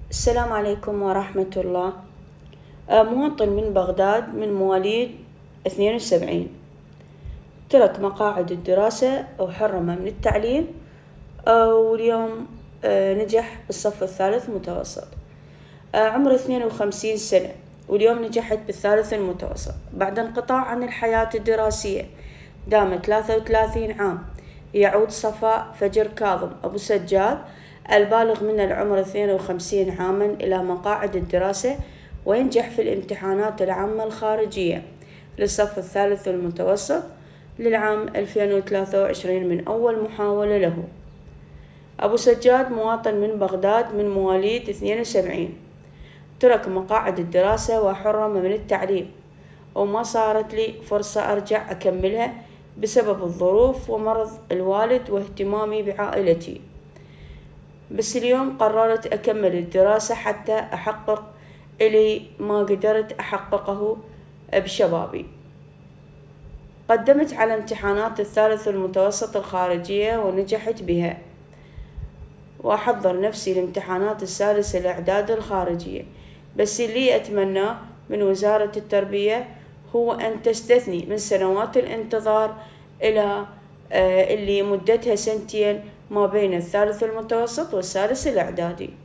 السلام عليكم ورحمة الله. مواطن من بغداد من مواليد 72 ترك مقاعد الدراسة وحرم من التعليم، واليوم نجح بالصف الثالث متوسط. عمره 52 سنة واليوم نجحت بالثالث المتوسط بعد انقطاع عن الحياة الدراسية دام 33 عام. يعود صفاء فجر كاظم أبو سجاد البالغ من العمر 52 عاما إلى مقاعد الدراسة وينجح في الامتحانات العامة الخارجية للصف الثالث المتوسط للعام 2023 من أول محاولة له. أبو سجاد مواطن من بغداد من مواليد 72 ترك مقاعد الدراسة وحرم من التعليم، وما صارت لي فرصة أرجع أكملها بسبب الظروف ومرض الوالد واهتمامي بعائلتي، بس اليوم قررت أكمل الدراسة حتى أحقق إلي ما قدرت أحققه بشبابي. قدمت على امتحانات الثالث المتوسط الخارجية ونجحت بها، وأحضر نفسي لامتحانات السادس الإعداد الخارجية، بس اللي أتمناه من وزارة التربية هو أن تستثني من سنوات الانتظار إلى اللي مدتها سنتين ما بين الثالث المتوسط والسادس الإعدادي.